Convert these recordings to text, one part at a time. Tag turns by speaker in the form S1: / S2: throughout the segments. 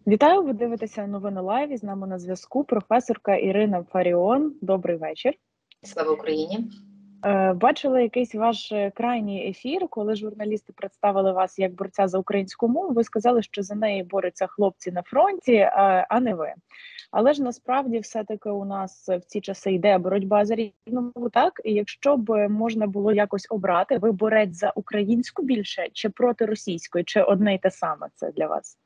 S1: Вітаю, ви дивитеся новини Лайв. І з нами на зв'язку професорка Ірина Фаріон. Добрий вечір.
S2: Слава Україні.
S1: Бачила якийсь ваш крайній ефір, коли журналісти представили вас як борця за українську мову. Ви сказали, що за неї борються хлопці на фронті, а не ви. Але ж насправді все-таки у нас в ці часи йде боротьба за рідну мову, так? І якщо б можна було якось обрати, ви борець за українську більше чи проти російської, чи одне й те саме це для вас?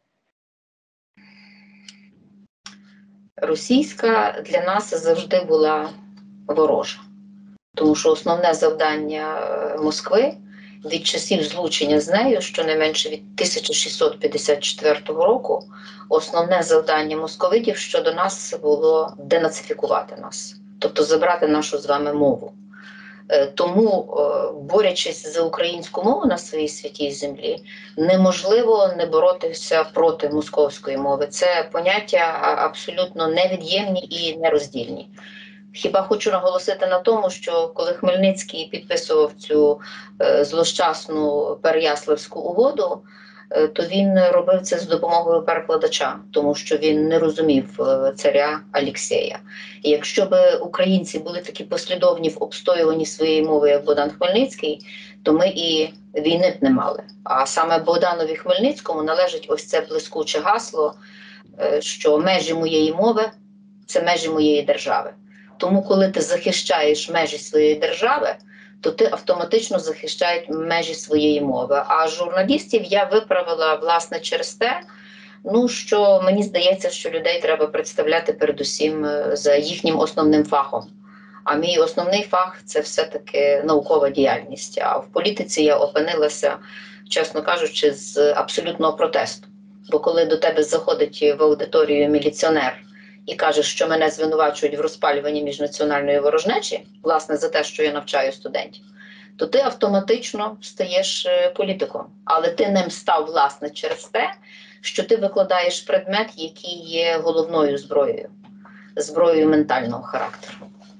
S2: Російська для нас завжди була ворожа, тому що основне завдання Москви від часів злучення з нею, щонайменше від 1654 року, основне завдання московитів щодо нас було денацифікувати нас, тобто забрати нашу з вами мову. Тому, борючись за українську мову на своїй святій землі, неможливо не боротися проти московської мови. Це поняття абсолютно невід'ємні і нероздільні. Хіба хочу наголосити на тому, що коли Хмельницький підписував цю злощасну Переяславську угоду, то він робив це з допомогою перекладача, тому що він не розумів царя Алєксея. І якщо б українці були такі послідовні в обстоюванні своєї мови, як Богдан Хмельницький, то ми і війни б не мали. А саме Богданові Хмельницькому належить ось це блискуче гасло, що межі моєї мови – це межі моєї держави. Тому коли ти захищаєш межі своєї держави, то ти автоматично захищаєш межі своєї мови. А журналістів я виправила, власне, через те, що мені здається, що людей треба представляти передусім за їхнім основним фахом. А мій основний фах – це все-таки наукова діяльність. А в політиці я опинилася, чесно кажучи, з абсолютного протесту. Бо коли до тебе заходить в аудиторію міліціонер і каже, що мене звинувачують в розпалюванні міжнаціональної ворожнечі, власне, за те, що я навчаю студентів, то ти автоматично стаєш політиком. Але ти ним став, власне, через те, що ти викладаєш предмет, який є головною зброєю ментального характеру.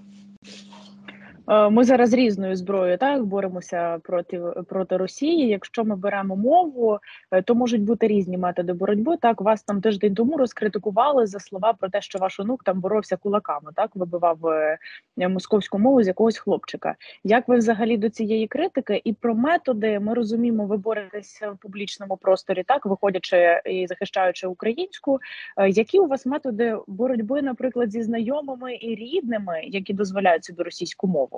S1: Ми зараз різною зброєю боремося проти Росії. Якщо ми беремо мову, то можуть бути різні методи боротьби. Так, вас там тиждень тому розкритикували за слова про те, що ваш онук там боровся кулаками, вибивав московську мову з якогось хлопчика. Як ви взагалі до цієї критики? І про методи ми розуміємо, ви боретеся в публічному просторі, виходячи і захищаючи українську. Які у вас методи боротьби, наприклад, зі знайомими і рідними, які дозволяють собі російську мову?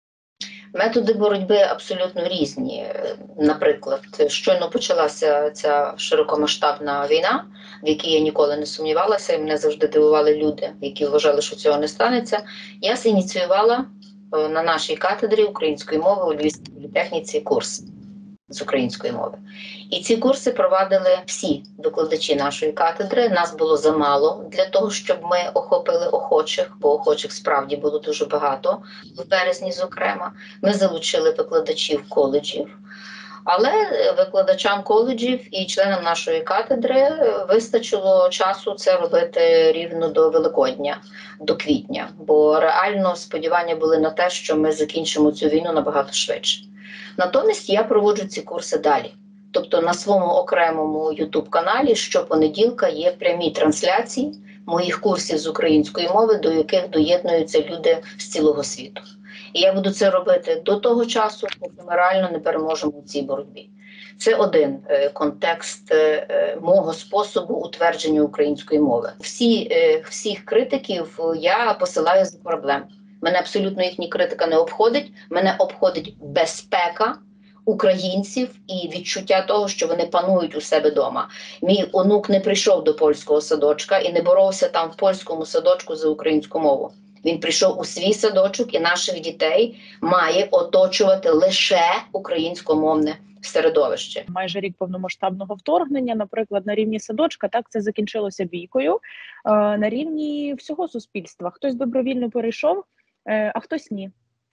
S2: Методи боротьби абсолютно різні. Наприклад, щойно почалася ця широкомасштабна війна, в якій я ніколи не сумнівалася, і мене завжди дивували люди, які вважали, що цього не станеться. Я ініціювала на нашій кафедрі української мови у Львівській політехніці курс з української мови. І ці курси провадили всі викладачі нашої кафедри. Нас було замало для того, щоб ми охопили охочих, бо охочих справді було дуже багато, в березні зокрема. Ми залучили викладачів коледжів, але викладачам коледжів і членам нашої кафедри вистачило часу це робити рівно до Великодня, до квітня, бо реально сподівання були на те, що ми закінчимо цю війну набагато швидше. Натомість я проводжу ці курси далі. Тобто на своєму окремому YouTube-каналі щопонеділка є прямі трансляції моїх курсів з української мови, до яких доєднуються люди з цілого світу. І я буду це робити до того часу, поки ми реально не переможемо у цій боротьбі. Це один контекст мого способу утвердження української мови. Всіх критиків я посилаю за проблем. Мене абсолютно їхня критика не обходить. Мене обходить безпека українців і відчуття того, що вони панують у себе вдома. Мій онук не прийшов до польського садочка і не боровся там в польському садочку за українську мову. Він прийшов у свій садочок і наших дітей має оточувати лише українськомовне середовище.
S1: Майже рік повномасштабного вторгнення, наприклад, на рівні садочка, це закінчилося бійкою. На рівні всього суспільства. Хтось добровільно перейшов, а хтось ні.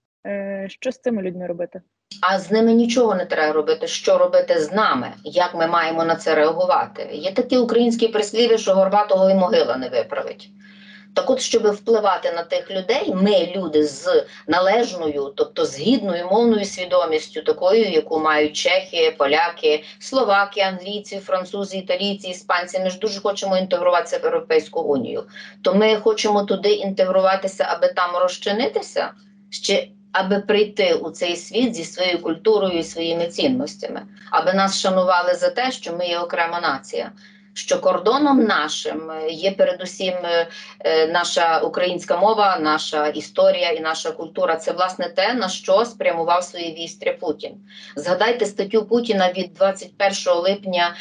S1: Що з цими людьми робити?
S2: А з ними нічого не треба робити. Що робити з нами? Як ми маємо на це реагувати? Є такі українські прислів'я, що горбатого і могила не виправить. Так от, щоб впливати на тих людей, ми, люди з належною, тобто з гідною мовною свідомістю, такою, яку мають чехи, поляки, словаки, англійці, французи, італійці, іспанці, ми ж дуже хочемо інтегруватися в Європейську Унію. То ми хочемо туди інтегруватися, аби там розчинитися, чи аби прийти у цей світ зі своєю культурою і своїми цінностями, аби нас шанували за те, що ми є окрема нація. Що кордоном нашим є передусім наша українська мова, наша історія і наша культура. Це, власне, те, на що спрямував свої вістря Путін. Згадайте статтю Путіна від 21 липня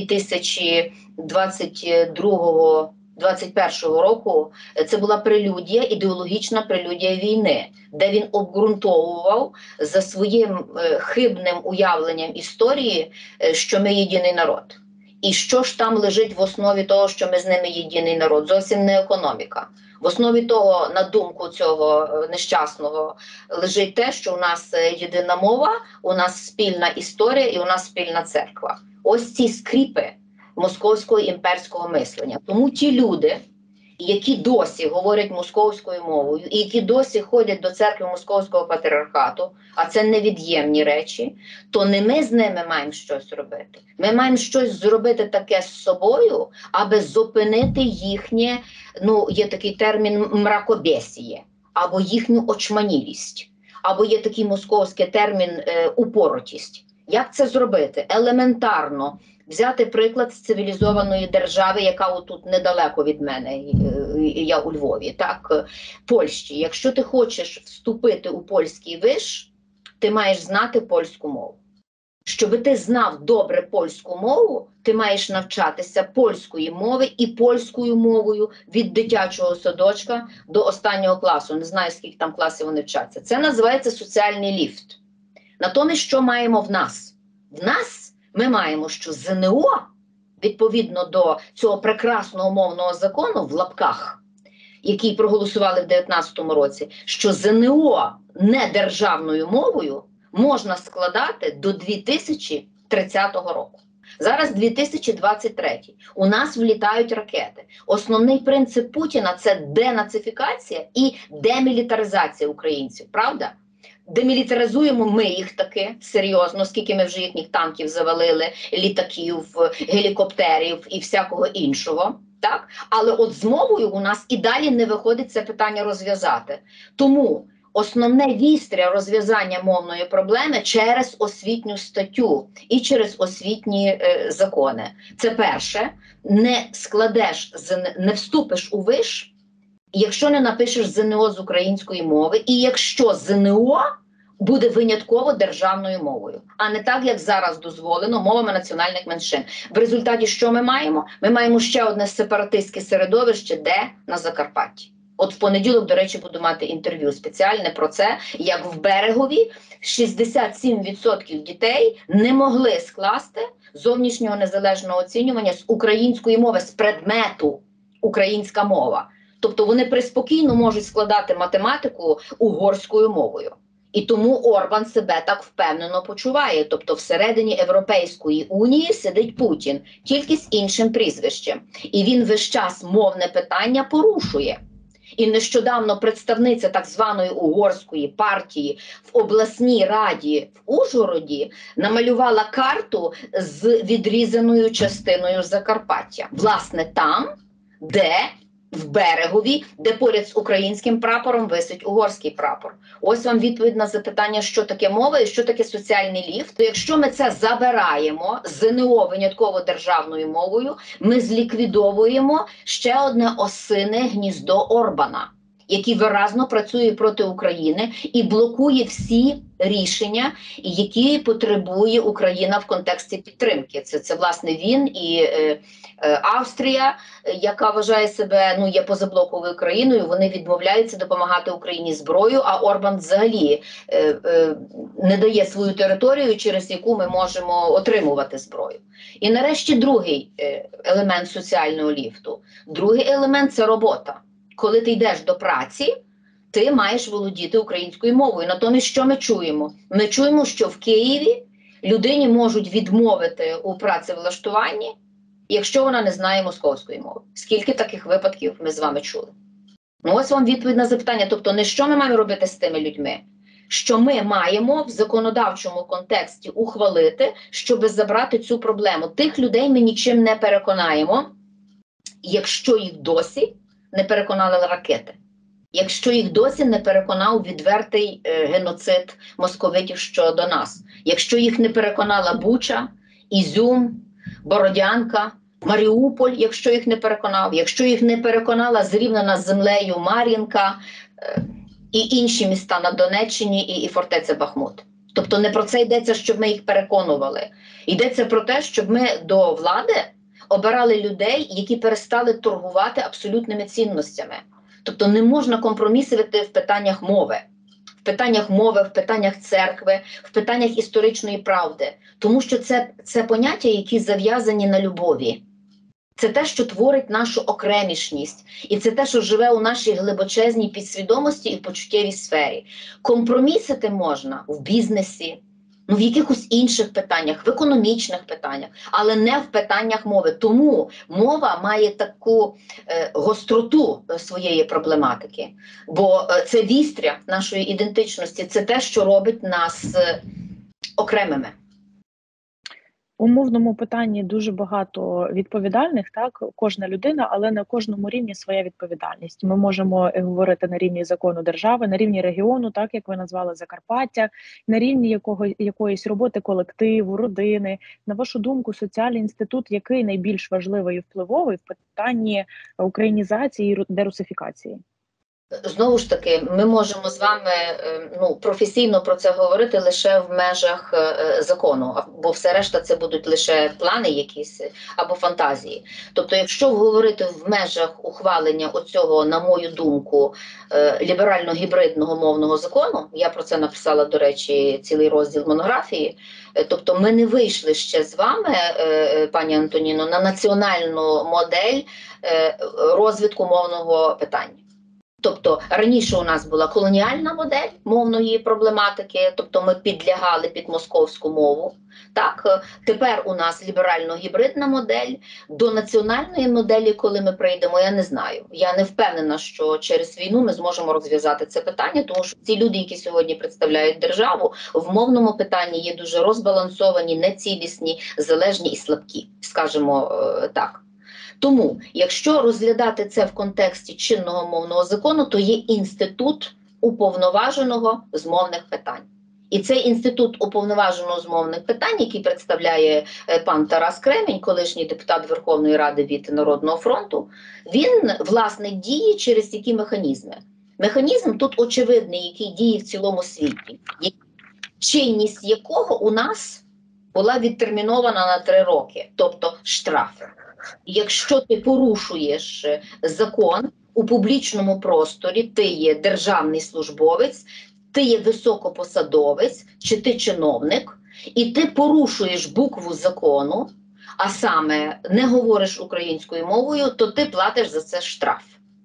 S2: 2021 року. Це була прелюдія, ідеологічна прелюдія війни, де він обґрунтовував за своїм хибним уявленням історії, що ми єдиний народ. І що ж там лежить в основі того, що ми з ними єдиний народ? Зовсім не економіка. В основі того, на думку цього нещасного, лежить те, що у нас єдина мова, у нас спільна історія і у нас спільна церква. Ось ці скріпи московського імперського мислення. Тому ті люди, які досі говорять московською мовою і які досі ходять до церкви Московського патріархату, а це невід'ємні речі, то не ми з ними маємо щось робити. Ми маємо щось зробити таке з собою, аби зупинити їхнє, є такий термін мракобєсіє, або їхню очманілість, або є такий московський термін упоротість. Як це зробити? Елементарно. Взяти приклад з цивілізованої держави, яка отут недалеко від мене, я у Львові, так, Польщі. Якщо ти хочеш вступити у польський виш, ти маєш знати польську мову. Щоб ти знав добре польську мову, ти маєш навчатися польської мови і польською мовою від дитячого садочка до останнього класу. Не знаю, скільки там класів вони вчаться. Це називається соціальний ліфт. Натомість, що маємо в нас? В нас ми маємо, що ЗНО, відповідно до цього прекрасного мовного закону, в лапках, який проголосували в 2019 році, що ЗНО не державною мовою можна складати до 2030 року. Зараз 2023. У нас влітають ракети. Основний принцип Путіна – це денацифікація і демілітаризація українців, правда? Демілітаризуємо ми їх таки серйозно, скільки ми вже їхніх танків завалили, літаків, гелікоптерів і всякого іншого. Так? Але от з мовою у нас і далі не виходить це питання розв'язати. Тому основне вістря розв'язання мовної проблеми через освітню статтю і через освітні закони. Це перше, не вступиш у виш, якщо не напишеш ЗНО з української мови, і якщо ЗНО буде винятково державною мовою, а не так, як зараз дозволено мовами національних меншин. В результаті що ми маємо? Ми маємо ще одне сепаратистське середовище, де? На Закарпатті. От в понеділок, до речі, буду мати інтерв'ю спеціальне про це, як в Берегові 67% дітей не могли скласти зовнішнього незалежного оцінювання з української мови, з предмету українська мова. Тобто вони приспокійно можуть складати математику угорською мовою. І тому Орбан себе так впевнено почуває. Тобто всередині Європейської Унії сидить Путін, тільки з іншим прізвищем. І він весь час мовне питання порушує. І нещодавно представниця так званої угорської партії в обласній раді в Ужгороді намалювала карту з відрізаною частиною Закарпаття. Власне, там, де в Берегові, де поряд з українським прапором висить угорський прапор. Ось вам відповідь на запитання, що таке мова і що таке соціальний ліфт. То якщо ми це забираємо, ЗНО винятково державною мовою, ми зліквідовуємо ще одне осине гніздо Орбана, який виразно працює проти України і блокує всі рішення, які потребує Україна в контексті підтримки. Це власне, він і Австрія, яка вважає себе, є позаблоковою країною, вони відмовляються допомагати Україні зброєю, а Орбан взагалі не дає свою територію, через яку ми можемо отримувати зброю. І нарешті другий елемент соціального ліфту. Другий елемент – це робота. Коли ти йдеш до праці, ти маєш володіти українською мовою. Натомість, що ми чуємо? Ми чуємо, що в Києві людині можуть відмовити у працевлаштуванні, якщо вона не знає московської мови. Скільки таких випадків ми з вами чули? Ну, ось вам відповідь на запитання. Тобто, не що ми маємо робити з тими людьми, що ми маємо в законодавчому контексті ухвалити, щоб забрати цю проблему. Тих людей ми нічим не переконаємо, якщо їх досі не переконали ракети. Якщо їх досі не переконав відвертий геноцид московитів щодо нас. Якщо їх не переконала Буча, Ізюм, Бородянка, Маріуполь, якщо їх не переконав, якщо їх не переконала зрівняна з землею Мар'їнка і інші міста на Донеччині і фортеця Бахмут. Тобто не про це йдеться, щоб ми їх переконували. Йдеться про те, щоб ми до влади обирали людей, які перестали торгувати абсолютними цінностями. Тобто не можна компромісувати в питаннях мови. В питаннях мови, в питаннях церкви, в питаннях історичної правди. Тому що це поняття, які зав'язані на любові. Це те, що творить нашу окремішність. І це те, що живе у нашій глибочезній підсвідомості і в почуттєвій сфері. Компромісити можна в бізнесі, ну, в якихось інших питаннях, в економічних питаннях, але не в питаннях мови. Тому мова має таку гостроту своєї проблематики. Бо це вістря нашої ідентичності, це те, що робить нас окремими.
S1: У мовному питанні дуже багато відповідальних, так, кожна людина, але на кожному рівні своя відповідальність. Ми можемо говорити на рівні закону держави, на рівні регіону, так, як ви назвали Закарпаття, на рівні якоїсь роботи колективу, родини. На вашу думку, соціальний інститут, який найбільш важливий і впливовий в питанні українізації і дерусифікації?
S2: Знову ж таки, ми можемо з вами професійно про це говорити лише в межах закону, бо все решта це будуть лише плани якісь або фантазії. Тобто, якщо говорити в межах ухвалення оцього, на мою думку, ліберально-гібридного мовного закону, я про це написала, до речі, цілий розділ монографії, тобто ми не вийшли ще з вами, пані Антоніно, на національну модель розвитку мовного питання. Тобто раніше у нас була колоніальна модель мовної проблематики, тобто ми підлягали під московську мову. Так, тепер у нас ліберально-гібридна модель. До національної моделі, коли ми прийдемо, я не знаю. Я не впевнена, що через війну ми зможемо розв'язати це питання, тому що ці люди, які сьогодні представляють державу, в мовному питанні є дуже розбалансовані, нецілісні, залежні і слабкі, скажімо так. Тому, якщо розглядати це в контексті чинного мовного закону, то є інститут уповноваженого з мовних питань. І цей інститут уповноваженого з мовних питань, який представляє пан Тарас Кремінь, колишній депутат Верховної Ради від Народного фронту, він, власне, діє через які механізми. Механізм тут очевидний, який діє в цілому світі, чинність якого у нас була відтермінована на 3 роки, тобто штрафи. Якщо ти порушуєш закон у публічному просторі, ти є державний службовець, ти є високопосадовець чи ти чиновник, і ти порушуєш букву закону, а саме не говориш українською мовою, то ти платиш за це штраф.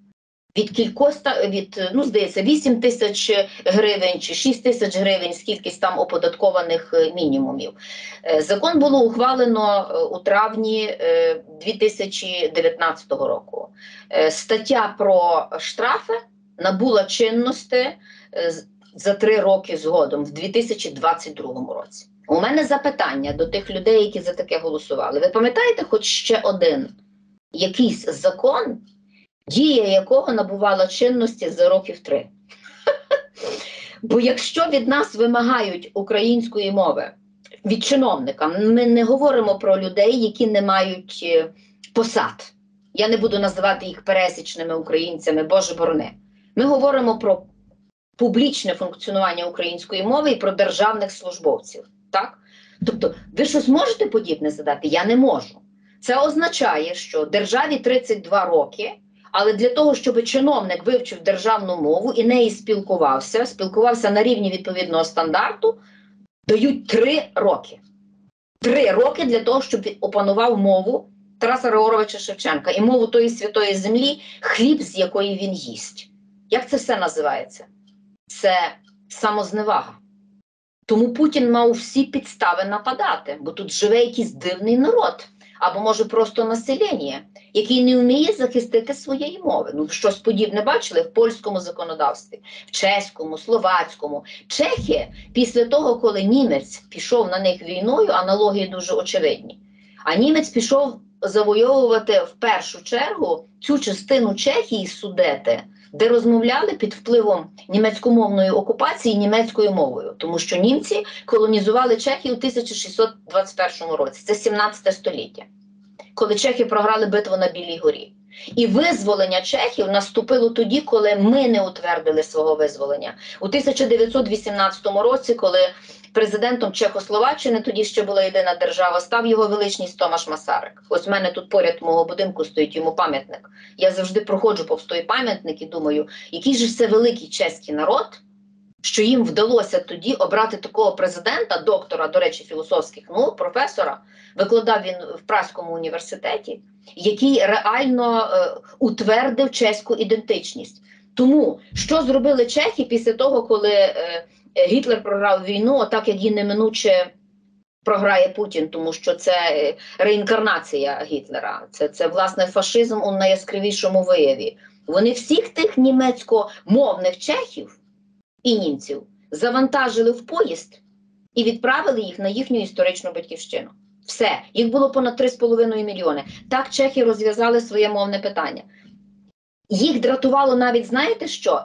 S2: Здається, 8 тисяч гривень чи 6 тисяч гривень, скількись там оподаткованих мінімумів. Закон було ухвалено у травні 2019 року. Стаття про штрафи набула чинності за 3 роки згодом, в 2022 році. У мене запитання до тих людей, які за таке голосували. Ви пам'ятаєте хоч ще один якийсь закон, дія якого набувала чинності за років 3? Бо якщо від нас вимагають української мови, від чиновника, ми не говоримо про людей, які не мають посад. Я не буду називати їх пересічними українцями, Боже борони. Ми говоримо про публічне функціонування української мови і про державних службовців. Так? Тобто, ви щось можете подібне задати? Я не можу. Це означає, що державі 32 роки, але для того, щоб чиновник вивчив державну мову і неї спілкувався на рівні відповідного стандарту, дають 3 роки. 3 роки для того, щоб опанував мову Тараса Григоровича Шевченка і мову тої святої землі, хліб, з якої він їсть. Як це все називається? Це самозневага. Тому Путін мав всі підстави нападати, бо тут живе якийсь дивний народ, або може просто населення, який не вміє захистити своєї мови. Ну, щось подібне бачили в польському законодавстві, в чеському, словацькому. Чехи, після того, коли німець пішов на них війною, аналогії дуже очевидні, а німець пішов завойовувати в першу чергу цю частину Чехії, Судети, де розмовляли під впливом німецькомовної окупації німецькою мовою. Тому що німці колонізували Чехію у 1621 році. Це 17 століття, коли чехи програли битву на Білій горі. І визволення чехів наступило тоді, коли ми не утвердили свого визволення. У 1918 році, коли президентом Чехословаччини, тоді ще була єдина держава, став його величність Томаш Масарик. Ось в мене тут поряд мого будинку стоїть йому пам'ятник. Я завжди проходжу повз той пам'ятник і думаю, який же це великий чеський народ, що їм вдалося тоді обрати такого президента, доктора, до речі, філософських наук, професора, викладав він в Празькому університеті, який реально утвердив чеську ідентичність. Тому, що зробили чехи після того, коли Гітлер програв війну, так як її неминуче програє Путін, тому що це реінкарнація Гітлера, це власне фашизм у найяскравішому вияві. Вони всіх тих німецькомовних чехів і німців завантажили в поїзд і відправили їх на їхню історичну батьківщину. Все, їх було понад 3,5 мільйони. Так чехи розв'язали своє мовне питання. Їх дратувало навіть, знаєте що?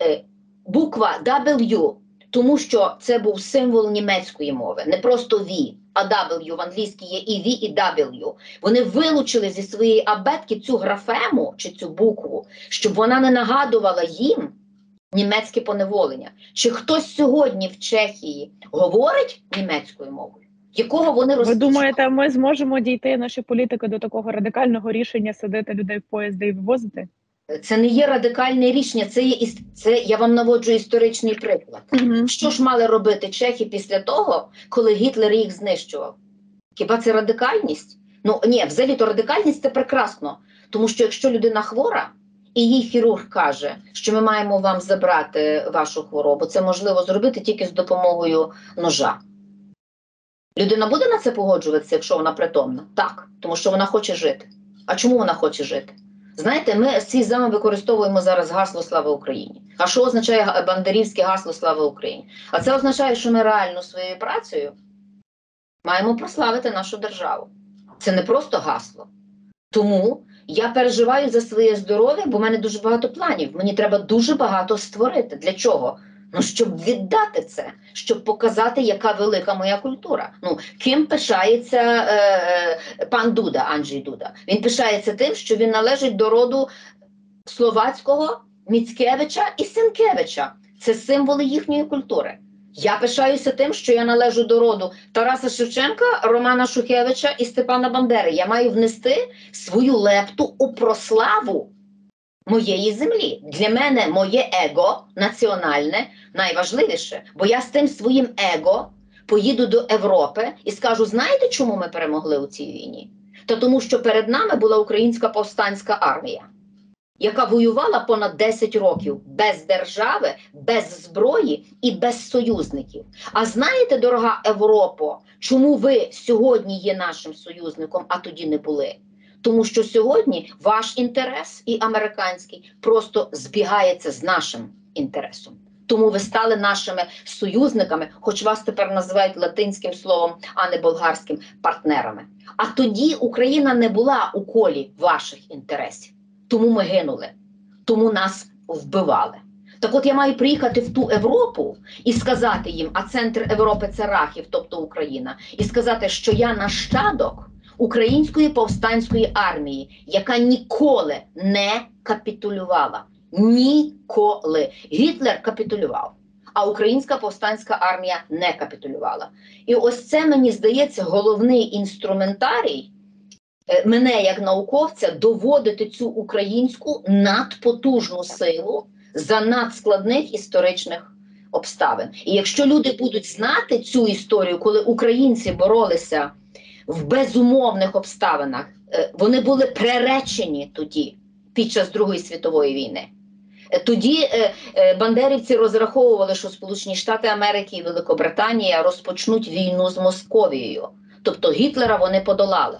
S2: Буква W, тому що це був символ німецької мови, не просто V, а W, в англійській є і V, і W. Вони вилучили зі своєї абетки цю графему, чи цю букву, щоб вона не нагадувала їм німецьке поневолення. Чи хтось сьогодні в Чехії говорить німецькою мовою? Якого вони
S1: Ви
S2: розпочали?
S1: думаєте, ми зможемо дійти, наші політики, до такого радикального рішення садити людей в поїзди і вивозити?
S2: Це не є радикальне рішення, це я вам наводжу історичний приклад. Що ж мали робити чехи після того, коли Гітлер їх знищував? Хіба це радикальність? Ну, ні, взагалі-то радикальність – це прекрасно. Тому що якщо людина хвора, і їй хірург каже, що ми маємо вам забрати вашу хворобу, це можливо зробити тільки з допомогою ножа. Людина буде на це погоджуватися, якщо вона притомна? Так, тому що вона хоче жити. А чому вона хоче жити? Знаєте, ми всі з вами використовуємо зараз гасло «Слава Україні». А що означає бандерівське гасло «Слава Україні»? А це означає, що ми реально своєю працею маємо прославити нашу державу. Це не просто гасло. Тому я переживаю за своє здоров'я, бо в мене дуже багато планів. Мені треба дуже багато створити. Для чого? Ну, щоб віддати це, щоб показати, яка велика моя культура. Ну, ким пишається пан Дуда, Анджей Дуда? Він пишається тим, що він належить до роду Словацького, Міцкевича і Сенкевича. Це символи їхньої культури. Я пишаюся тим, що я належу до роду Тараса Шевченка, Романа Шухевича і Степана Бандери. Я маю внести свою лепту у прославу моєї землі. Для мене моє его національне найважливіше, бо я з тим своїм его поїду до Європи і скажу, знаєте, чому ми перемогли у цій війні? Та тому, що перед нами була українська повстанська армія, яка воювала понад 10 років без держави, без зброї і без союзників. А знаєте, дорога Європо, чому ви сьогодні є нашим союзником, а тоді не були? Тому що сьогодні ваш інтерес і американський просто збігається з нашим інтересом. Тому ви стали нашими союзниками, хоч вас тепер називають латинським словом, а не болгарським, партнерами. А тоді Україна не була у колі ваших інтересів. Тому ми гинули, тому нас вбивали. Так от я маю приїхати в ту Європу і сказати їм, а центр Європи – це Рахів, тобто Україна, і сказати, що я нащадок Української повстанської армії, яка ніколи не капітулювала. Ніколи. Гітлер капітулював, а Українська повстанська армія не капітулювала. І ось це, мені здається, головний інструментарій мене, як науковця, доводити цю українську надпотужну силу за надскладних історичних обставин. І якщо люди будуть знати цю історію, коли українці боролися в безумовних обставинах, вони були приречені тоді, під час Другої світової війни. Тоді бандерівці розраховували, що Сполучені Штати Америки і Великобританія розпочнуть війну з Московією. Тобто Гітлера вони подолали.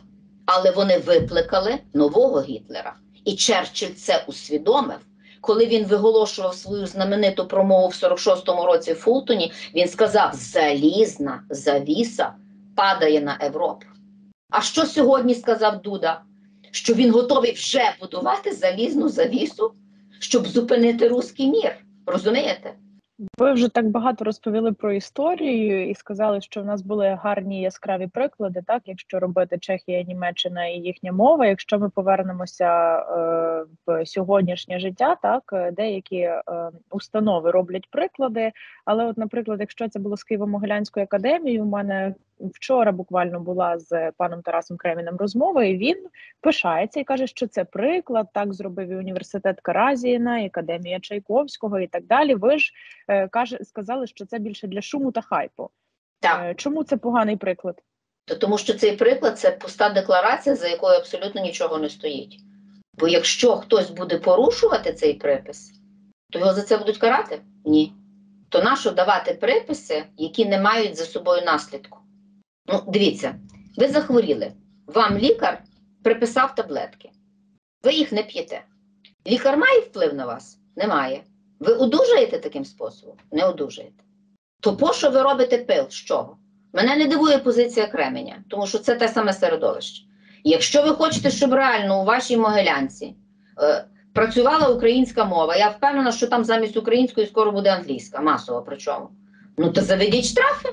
S2: Але вони викликали нового Гітлера. І Черчилль це усвідомив. Коли він виголошував свою знамениту промову в 46-му році в Фултоні, він сказав: залізна завіса падає на Європу. А що сьогодні сказав Дуда? Що він готовий вже будувати залізну завісу, щоб зупинити руський мір. Розумієте?
S1: Ви вже так багато розповіли про історію і сказали, що в нас були гарні яскраві приклади, так, якщо робити Чехія, Німеччина і їхня мова. Якщо ми повернемося в сьогоднішнє життя, так, деякі установи роблять приклади, але от, наприклад, якщо це було з Києво-Могилянською академією, у мене вчора буквально була з паном Тарасом Кремінем розмова, і він пишається і каже, що це приклад, так зробив і університет Каразіна, і Академія Чайковського і так далі. Ви ж сказали, що це більше для шуму та хайпу.
S2: Так.
S1: Чому це поганий приклад?
S2: Тому що цей приклад – це пуста декларація, за якою абсолютно нічого не стоїть. Бо якщо хтось буде порушувати цей припис, то його за це будуть карати? Ні. То нащо давати приписи, які не мають за собою наслідку? Ну, дивіться, ви захворіли, вам лікар приписав таблетки, ви їх не п'єте. Лікар має вплив на вас? Немає. Ви одужаєте таким способом? Не одужаєте. То пощо ви робите пил? З чого? Мене не дивує позиція Кременя, тому що це те саме середовище. Якщо ви хочете, щоб реально у вашій Могилянці працювала українська мова, я впевнена, що там замість української скоро буде англійська, масово причому. Ну то заведіть штрафи.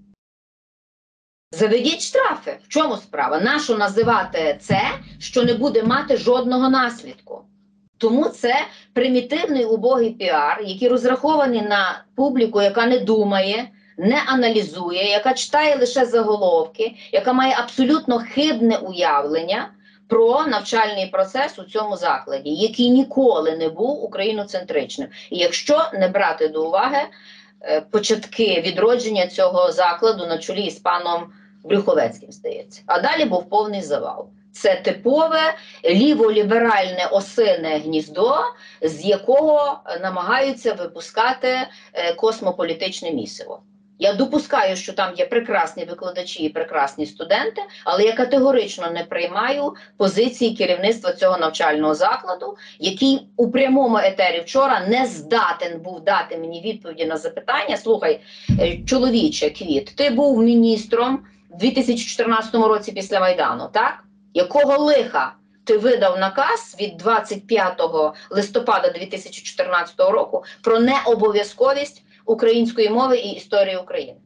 S2: Заведіть штрафи. В чому справа? Нащо називати це, що не буде мати жодного наслідку? Тому це примітивний убогий піар, який розрахований на публіку, яка не думає, не аналізує, яка читає лише заголовки, яка має абсолютно хибне уявлення про навчальний процес у цьому закладі, який ніколи не був україноцентричним. І якщо не брати до уваги початки відродження цього закладу на чолі з паном Брюховецьким, здається. А далі був повний завал. Це типове ліволіберальне осине гніздо, з якого намагаються випускати космополітичне місиво. Я допускаю, що там є прекрасні викладачі і прекрасні студенти, але я категорично не приймаю позиції керівництва цього навчального закладу, який у прямому етері вчора не здатен був дати мені відповіді на запитання. Слухай, чоловіче, Квіт, ти був міністром в 2014 році після Майдану, так? Якого лиха ти видав наказ від 25 листопада 2014 року про необов'язковість української мови і історії України?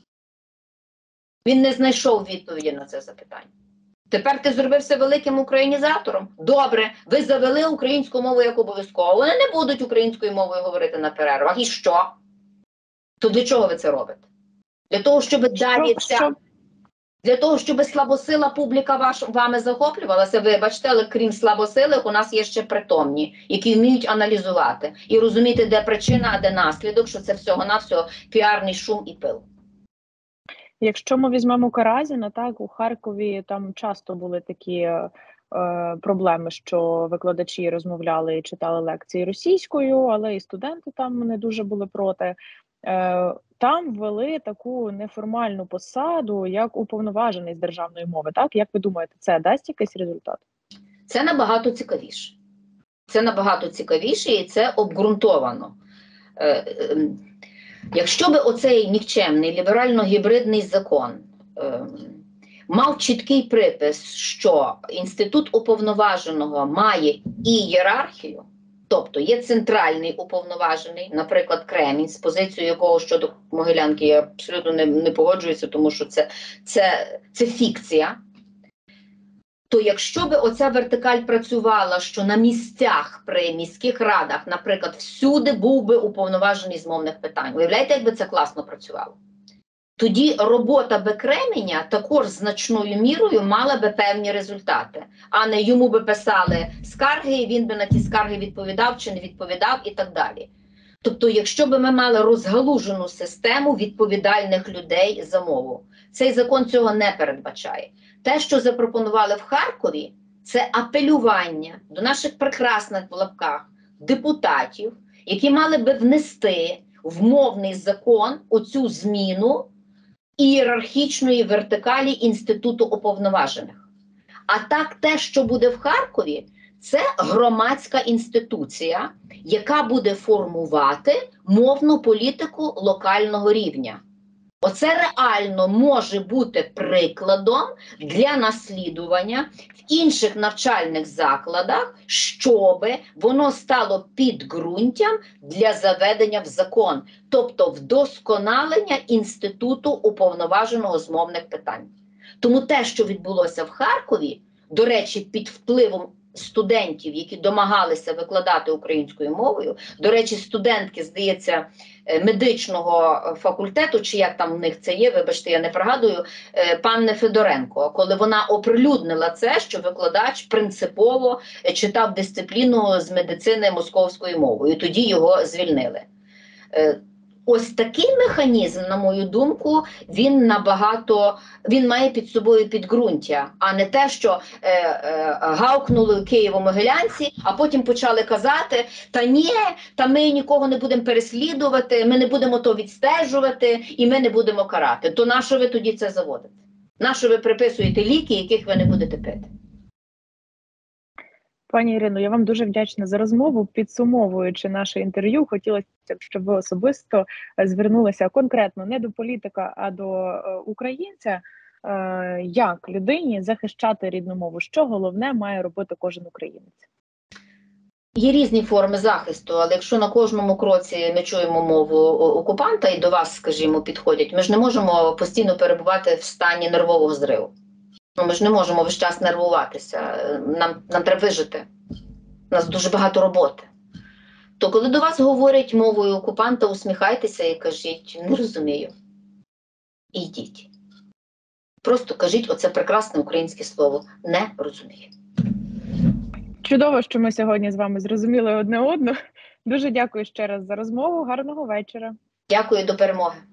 S2: Він не знайшов відповіді на це запитання. Тепер ти зробився великим українізатором. Добре, ви завели українську мову як обов'язково. Вони не будуть українською мовою говорити на перервах. І що? То для чого ви це робите? Для того, щоб далі ця... Для того, щоб слабосила публіка вами захоплювалася, вибачте, але крім слабосилих, у нас є ще притомні, які вміють аналізувати і розуміти, де причина, а де наслідок, що це всього-навсього піарний шум і пил.
S1: Якщо ми візьмемо Каразіна, так, у Харкові там часто були такі проблеми, що викладачі розмовляли і читали лекції російською, але і студенти там не дуже були проти. Там ввели таку неформальну посаду, як уповноважений з державної мови. Так? Як ви думаєте, це дасть якийсь результат?
S2: Це набагато цікавіше. Це набагато цікавіше і це обґрунтовано. Якщо би оцей нікчемний ліберально-гібридний закон мав чіткий припис, що інститут уповноваженого має і ієрархію, тобто є центральний уповноважений, наприклад, Кремінь, з позицією якого щодо Могилянки я абсолютно не погоджуюся, тому що це фікція, то якщо би оця вертикаль працювала, що на місцях при міських радах, наприклад, всюди був би уповноважений з мовних питань. Уявляєте, як би це класно працювало? Тоді робота би Кременя також значною мірою мала би певні результати, а не йому би писали скарги, і він би на ті скарги відповідав чи не відповідав і так далі. Тобто, якщо би ми мали розгалужену систему відповідальних людей за мову, цей закон цього не передбачає. Те, що запропонували в Харкові, це апелювання до наших прекрасних в лапках депутатів, які мали би внести в мовний закон оцю зміну ієрархічної вертикалі інституту уповноважених. А так те, що буде в Харкові, це громадська інституція, яка буде формувати мовну політику локального рівня. Оце реально може бути прикладом для наслідування в інших навчальних закладах, щоб воно стало підґрунтям для заведення в закон, тобто вдосконалення інституту уповноваженого з мовних питань. Тому те, що відбулося в Харкові, до речі, під впливом студентів, які домагалися викладати українською мовою, до речі, студентки, здається, медичного факультету, чи як там в них це є, вибачте, я не пригадую, панни Федоренко, коли вона оприлюднила це, що викладач принципово читав дисципліну з медицини московською мовою, тоді його звільнили. Ось такий механізм, на мою думку, він має під собою підґрунтя, а не те, що гавкнули у Києво-Могилянці, а потім почали казати, та ні, та ми нікого не будемо переслідувати, ми не будемо то відстежувати і ми не будемо карати. То на що ви тоді це заводите? На що ви приписуєте ліки, яких ви не будете пити?
S1: Пані Ірино, я вам дуже вдячна за розмову. Підсумовуючи наше інтерв'ю, хотілося б, щоб ви особисто звернулися конкретно не до політика, а до українця. Як людині захищати рідну мову? Що головне має робити кожен українець?
S2: Є різні форми захисту, але якщо на кожному кроці ми чуємо мову окупанта і до вас, скажімо, підходять, ми ж не можемо постійно перебувати в стані нервового зриву. Ми ж не можемо весь час нервуватися, нам треба вижити, у нас дуже багато роботи. То коли до вас говорять мовою окупанта, усміхайтеся і кажіть, не розумію, і йдіть. Просто кажіть оце прекрасне українське слово, не розумію.
S1: Чудово, що ми сьогодні з вами зрозуміли одне одну. Дуже дякую ще раз за розмову, гарного вечора.
S2: Дякую, до перемоги.